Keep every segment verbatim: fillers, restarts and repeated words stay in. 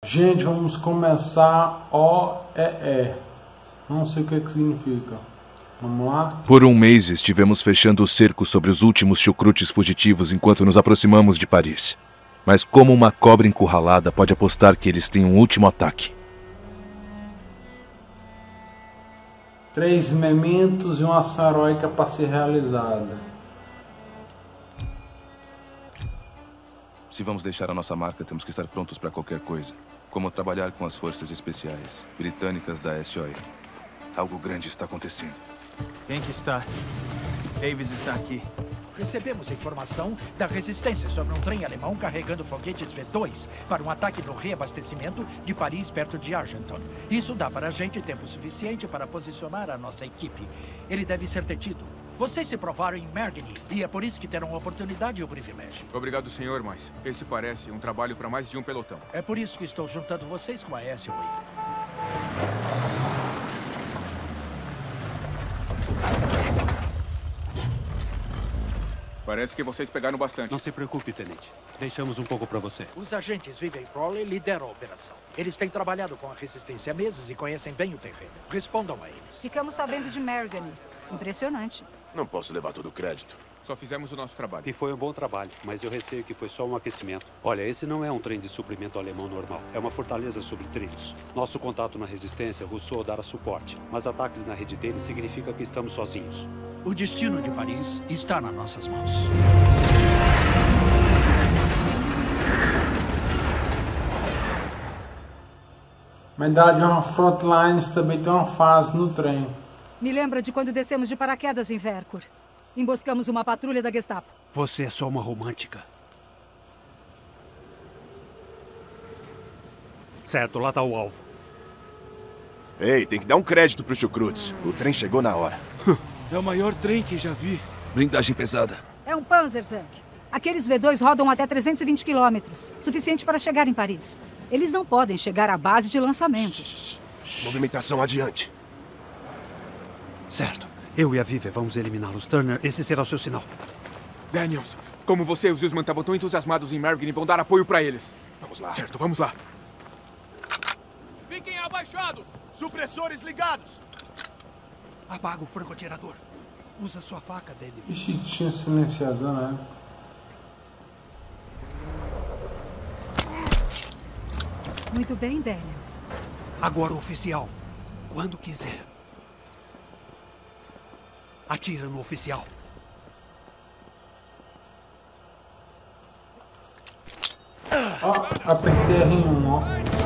Gente, vamos começar O E E. Não sei o que, que significa. Vamos lá? Por um mês estivemos fechando o cerco sobre os últimos chucrutes fugitivos enquanto nos aproximamos de Paris. Mas como uma cobra encurralada pode apostar que eles têm um último ataque? Três mementos e uma ação heróica para ser realizada. Se vamos deixar a nossa marca, temos que estar prontos para qualquer coisa. Como trabalhar com as forças especiais britânicas da S O E. Algo grande está acontecendo. Quem que está? Davis está aqui. Recebemos informação da resistência sobre um trem alemão carregando foguetes V dois para um ataque no reabastecimento de Paris, perto de Argenton. Isso dá para a gente tempo suficiente para posicionar a nossa equipe. Ele deve ser detido. Vocês se provaram em Mergany e é por isso que terão a oportunidade e o privilégio. Obrigado, senhor, mas esse parece um trabalho para mais de um pelotão. É por isso que estou juntando vocês com a S O E. Parece que vocês pegaram bastante. Não se preocupe, tenente. Deixamos um pouco para você. Os agentes Vivian Crowley lideram a operação. Eles têm trabalhado com a resistência há meses e conhecem bem o terreno. Respondam a eles. Ficamos sabendo de Mergany. Impressionante. Não posso levar todo o crédito. Só fizemos o nosso trabalho. E foi um bom trabalho, mas eu receio que foi só um aquecimento. Olha, esse não é um trem de suprimento alemão normal. É uma fortaleza sobre trilhos. Nosso contato na resistência Rousseau dará suporte, mas ataques na rede dele significa que estamos sozinhos. O destino de Paris está nas nossas mãos. Medalha de uma Frontlines também tem uma fase no trem. Me lembra de quando descemos de paraquedas em Vercor. Emboscamos uma patrulha da Gestapo. Você é só uma romântica. Certo, lá tá o alvo. Ei, tem que dar um crédito pro Chucrutes. O trem chegou na hora. É o maior trem que já vi. Blindagem pesada. É um Panzertank. Aqueles V dois rodam até trezentos e vinte quilômetros. Suficiente para chegar em Paris. Eles não podem chegar à base de lançamento. Shhh, shh. Movimentação adiante. Certo. Eu e a Vivian vamos eliminá-los. Turner, esse será o seu sinal. Daniels, como você e os Usman estavam tão entusiasmados em Mergany, vão dar apoio para eles. Vamos lá. Certo, vamos lá. Fiquem abaixados! Supressores ligados! Apaga o franco-atirador. Usa sua faca, Daniels. Ixi, tinha silenciador, né? Muito bem, Daniels. Agora, oficial. Quando quiser. Atira no oficial. Ó, apertei R um, ó.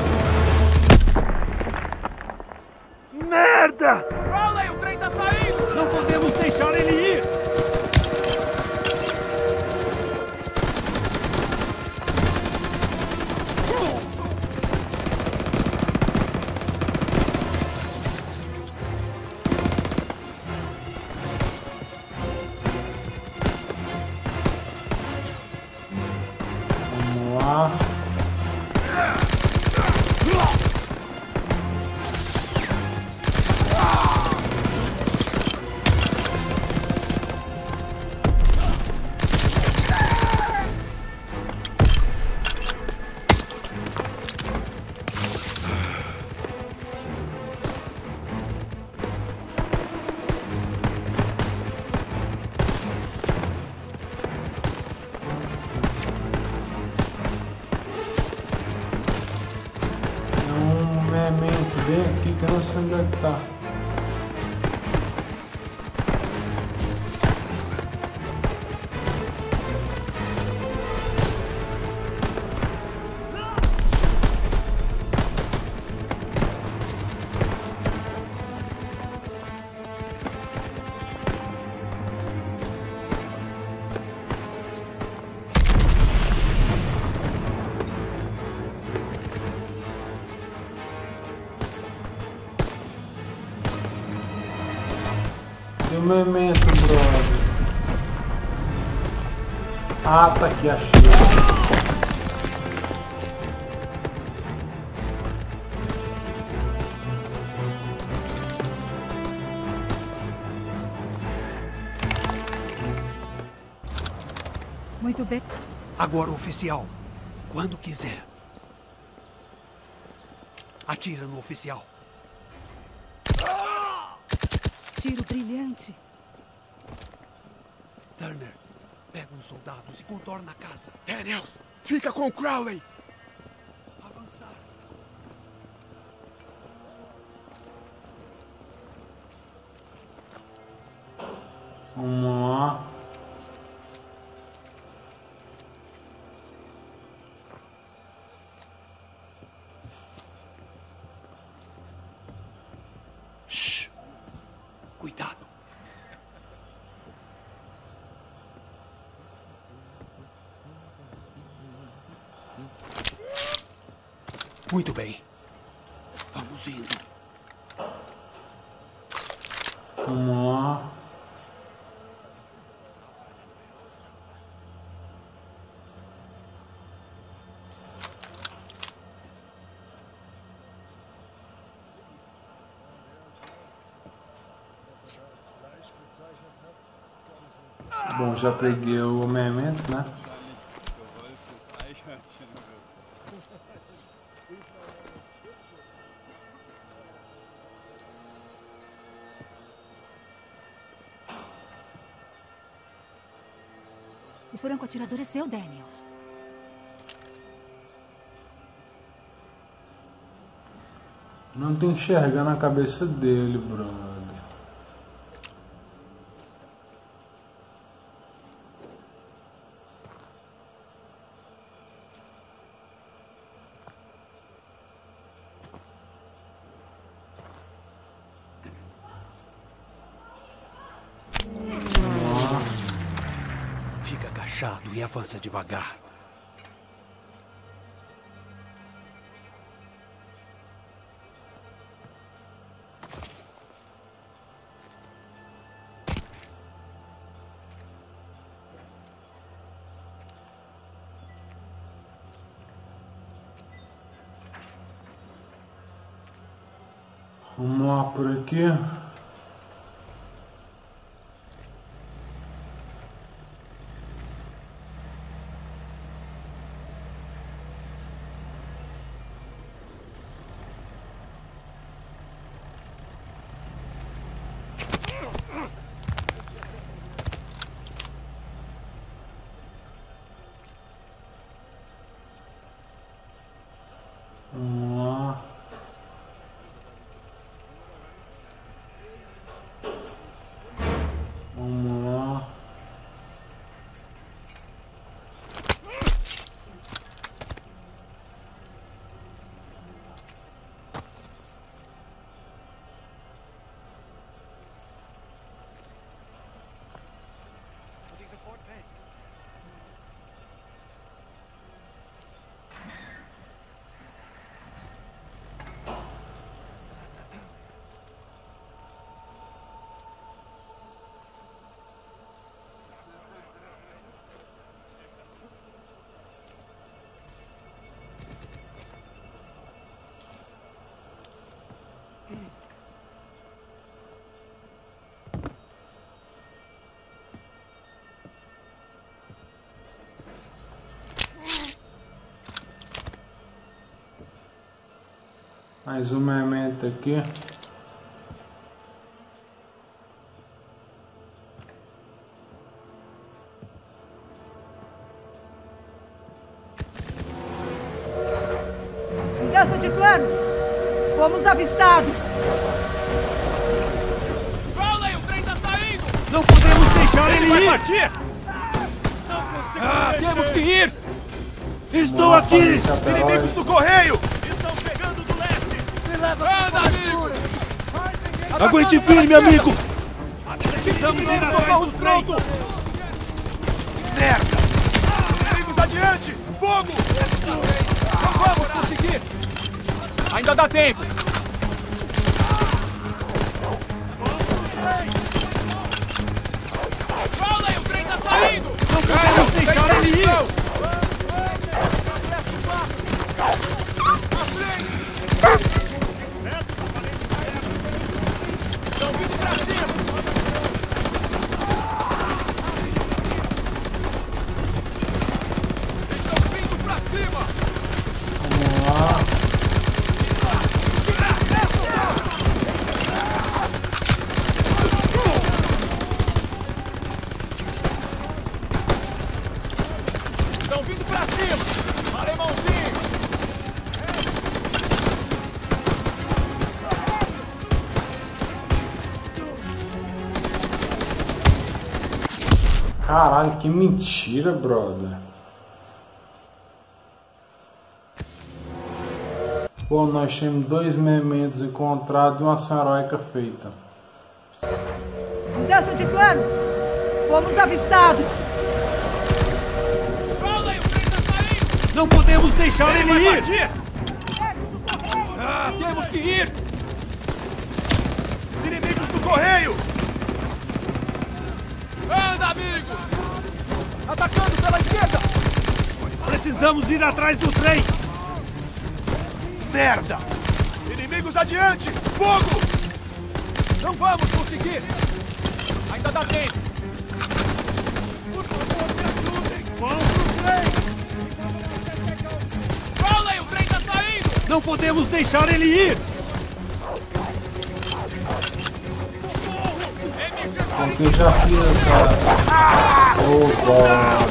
Merda! Crowley, o trem tá saindo! Não podemos deixar ele ir! Vamos lá. Vem aqui que eu não sei onde é que tá. E o memento, brother? Ah, tá aqui, achei. Muito bem. Agora, oficial. Quando quiser. Atira no oficial. Tiro brilhante. Turner, pega uns soldados e contorna a casa. Daniels, fica com o Crowley. Avançar. Vamos lá. Shhh. Cuidado. Muito bem. Vamos indo. Vamos lá. Bom, já peguei o memento, né? O franco-atirador é seu, Daniels. Não tô enxergando a cabeça dele, brother. Fica agachado e avança devagar. Vamos lá por aqui. Vamos lá. Vamos lá. Mais um memento aqui. Mudança de planos. Fomos avistados. Crowley, o trem tá saindo! Não podemos deixar ele, Ele vai ir! partir! Não consigo Ah, mexer. temos que ir! Estou Vamos lá, aqui! polícia, pela Inimigos ordem. do correio! Estão chegando do leste! Me leva Anda, amigo! Aguente firme, amigo! Precisamos ir atrás socorros do trem! pronto! Merda! Inimigos adiante! Fogo! Não vamos conseguir! Ainda dá tempo! Crowley, o trem tá saindo! Não podemos deixar ele ir! Estão vindo pra cima! Estão vindo pra cima! Vamos lá. Caralho, que mentira, brother. Pô, nós temos dois mementos encontrados e uma saroica feita. Mudança de planos! Fomos avistados! Não podemos deixar ele, ele ir! Ah, temos que ir! Inimigos do correio! Anda, amigo! Atacando pela esquerda! Precisamos ir atrás do trem! Merda! Inimigos adiante! Fogo! Não vamos conseguir! Ainda dá tempo! Por favor, me ajudem! Vamos pro trem! Crowley, o trem tá saindo! Não podemos deixar ele ir! Porque eu já fiz essa... Opa!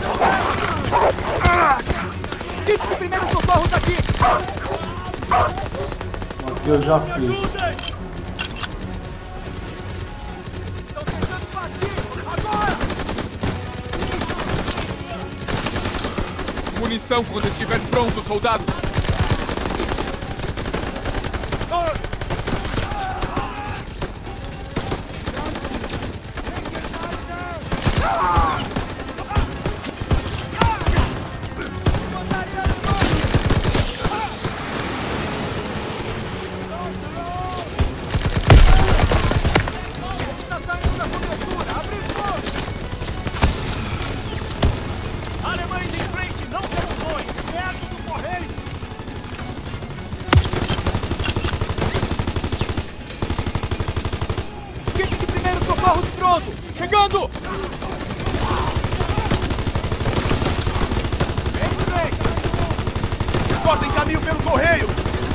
Kit de primeiros socorros aqui! Aqui eu já fiz. Estão tentando partir! Agora! Munição quando estiver pronto, soldado! Chegando! Cortem caminho pelo correio!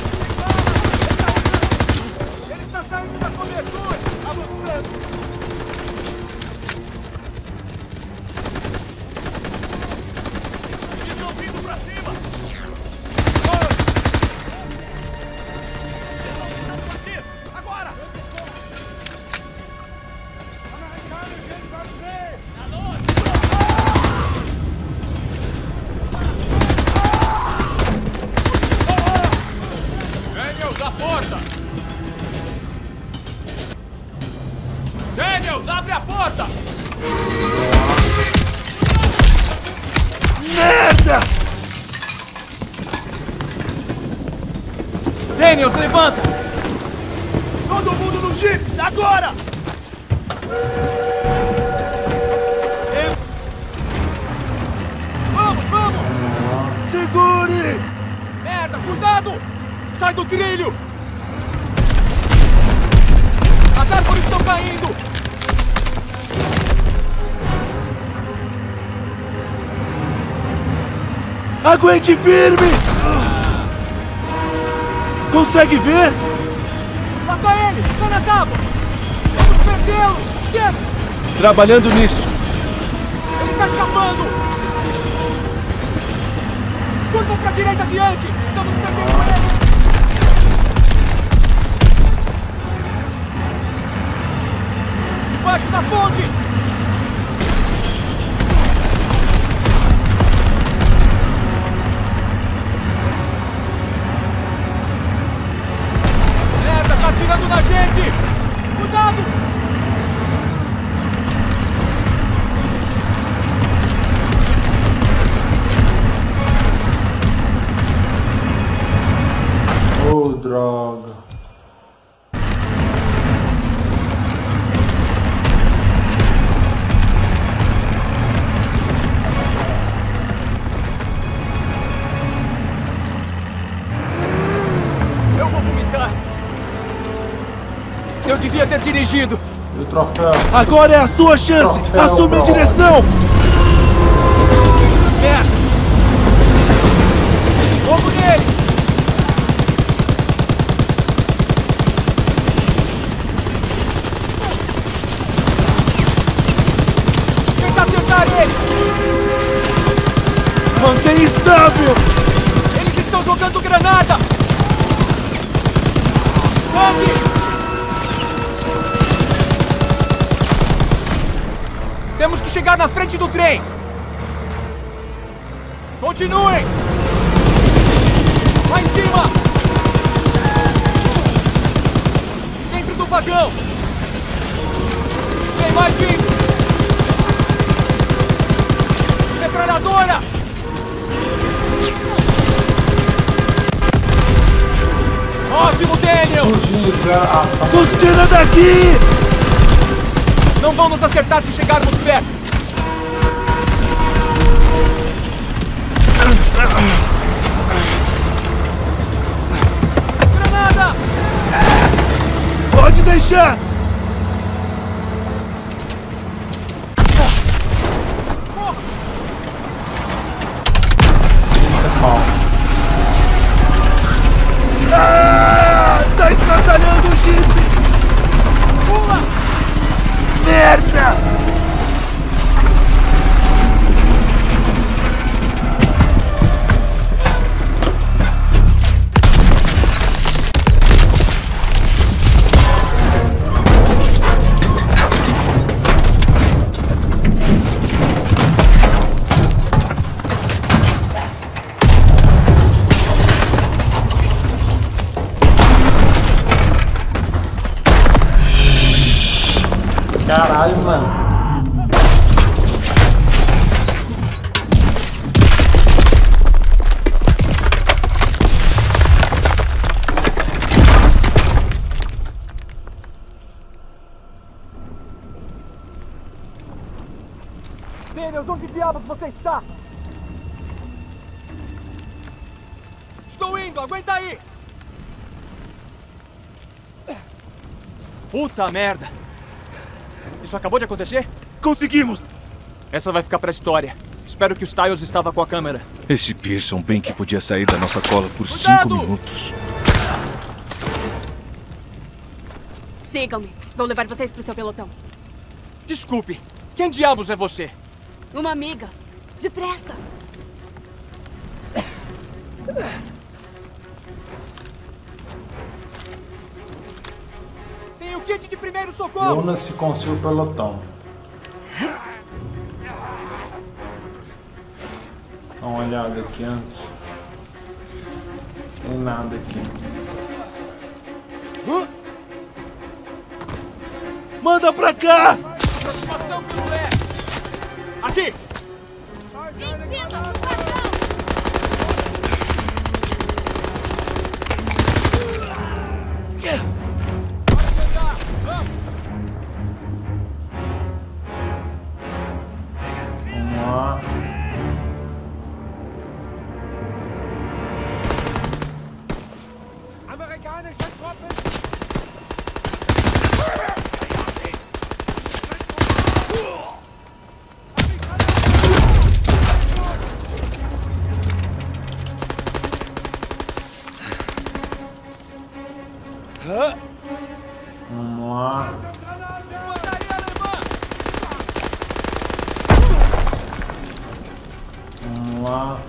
Ele está saindo da cobertura! Avançando! Estão vindo pra cima! Agora! Daniels, a porta! Daniels, abre a porta! Merda! Daniels, levanta! Todo mundo nos jipes, agora! Vamos, vamos! Segure! Merda, cuidado! Sai do trilho! As árvores estão caindo! Aguente firme! Consegue ver? Lá tá ele! Tá na tábua! Vamos perdê-lo! Esquerda! Trabalhando nisso! Ele tá escapando! Curva pra direita adiante! Estamos perdendo ele! Debaixo da ponte! Merda, tá atirando na gente! Cuidado! Oh, droga. Eu vou vomitar! Eu devia ter dirigido! E o troféu? Agora é a sua chance! Troféu, Assume a bro. direção! Merda! Fogo nele! Tenta acertar ele! Mantenha estável! Eles estão jogando granada! Corre! Temos que chegar na frente do trem! Continuem! Lá em cima! Dentro do vagão! Tem mais vindo! Metralhadora! Ótimo, Daniel! Nos tira daqui! Não vão nos acertar se chegarmos perto! Granada! Pode deixar! Ah! Tá estraçalhando o jipe! Pula! Merda! Caralho, mano. Daniels, onde diabos você está? Estou indo, aguenta aí! Puta merda! Isso acabou de acontecer? Conseguimos! Essa vai ficar pra história. Espero que o Styles estava com a câmera. Esse Pearson bem que podia sair da nossa cola por Cuidado! cinco minutos. Sigam-me. Vou levar vocês pro seu pelotão. Desculpe. Quem diabos é você? Uma amiga. Depressa. Tem o kit de primeiro socorro! Una-se com seu pelotão. Dá uma olhada aqui antes. Tem nada aqui. Hã? Manda pra cá! Aproximação pelo leste! Aqui! Vamos lá. Amerikanische Truppen! Vamos lá. Infantaria alemã! Vamos lá.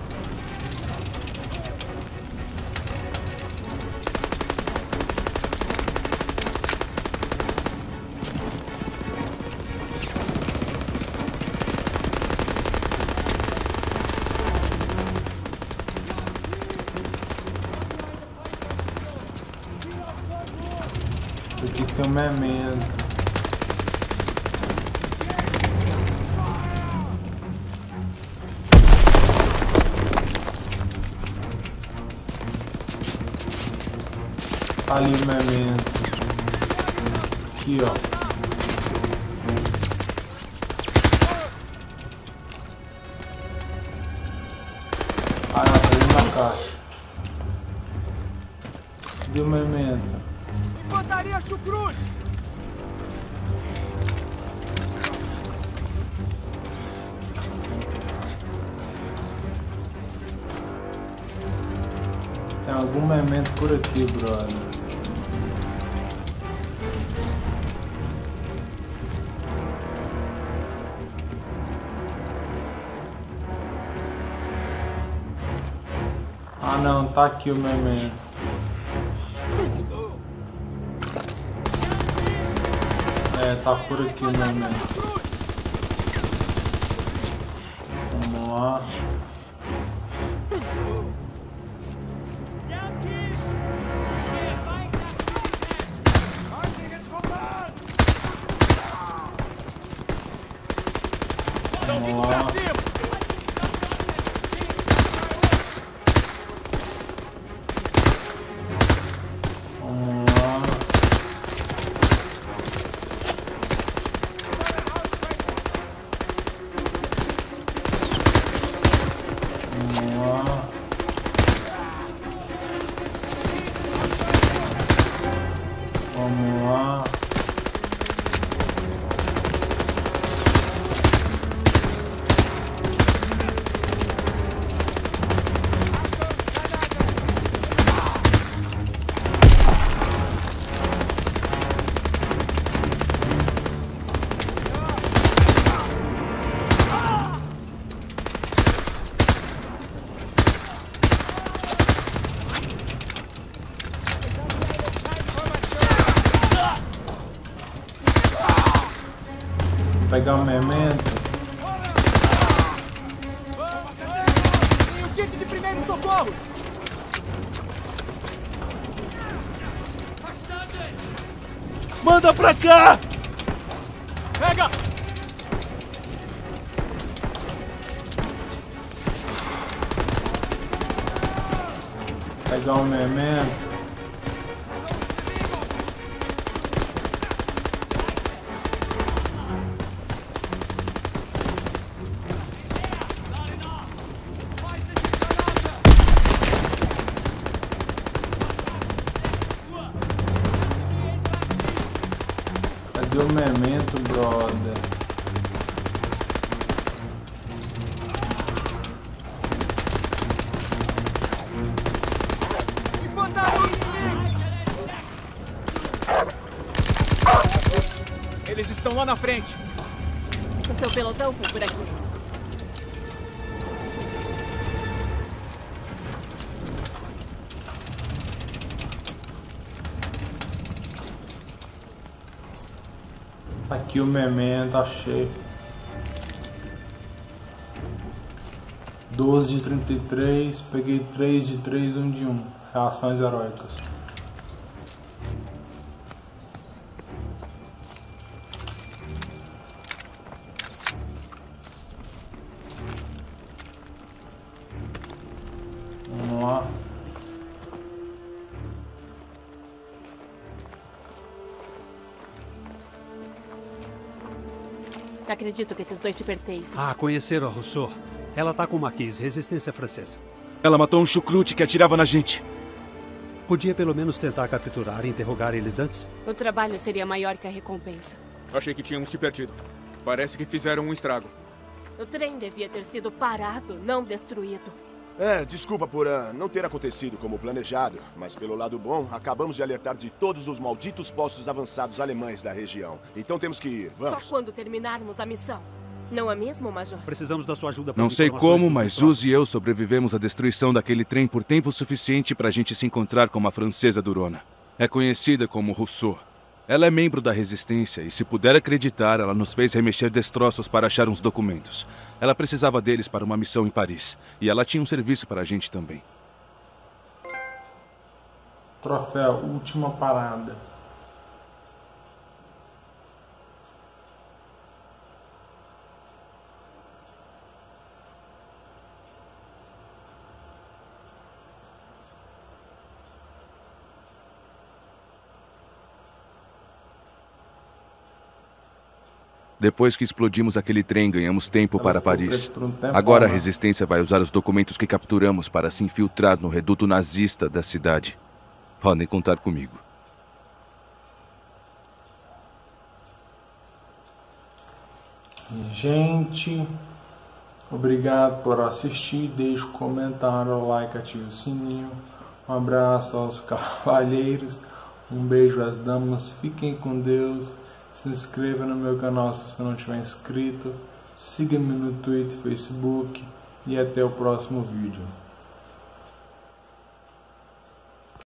Aqui tem um memento. Ali o memento. Aqui, ó. Ah, não, tá dentro da caixa. Cadê o memento? Infantaria Chucrute! Tem algum memento por aqui, brother. Ah não, tá aqui o memento. É, tá por aqui o memento. Vamos lá. Pegar um memento. E o kit de primeiros socorros! Manda pra cá! Pega! Pegar um memento. Cadê o memento, brother? Eles estão lá na frente. O seu pelotão foi por aqui. Aqui o memento, achei. doze de trinta e três, peguei três de três, um de um. Reações heróicas. Vamos lá. Acredito que esses dois te pertencem. Ah, conheceram a Rousseau? Ela tá com o Marquis, resistência francesa. Ela matou um chucrute que atirava na gente. Podia pelo menos tentar capturar e interrogar eles antes? O trabalho seria maior que a recompensa. Achei que tínhamos te perdido. Parece que fizeram um estrago. O trem devia ter sido parado, não destruído. É, desculpa por uh, não ter acontecido como planejado, mas pelo lado bom, acabamos de alertar de todos os malditos postos avançados alemães da região. Então temos que ir, vamos. Só quando terminarmos a missão. Não é mesmo, Major? Precisamos da sua ajuda para Não sei como, mas Zuz e eu sobrevivemos à destruição daquele trem por tempo suficiente para a gente se encontrar com uma francesa durona. É conhecida como Rousseau. Ela é membro da Resistência e, se puder acreditar, ela nos fez remexer destroços para achar uns documentos. Ela precisava deles para uma missão em Paris. E ela tinha um serviço para a gente também. Troféu, última parada. Depois que explodimos aquele trem, ganhamos tempo Ela para ficou Paris. presa por um tempo, Agora a né? Resistência vai usar os documentos que capturamos para se infiltrar no reduto nazista da cidade. Podem contar comigo. Gente, obrigado por assistir. Deixe um comentário, like, ative o sininho. Um abraço aos cavalheiros. Um beijo às damas. Fiquem com Deus. Se inscreva no meu canal se você não tiver inscrito. Siga-me no Twitter, Facebook. E até o próximo vídeo.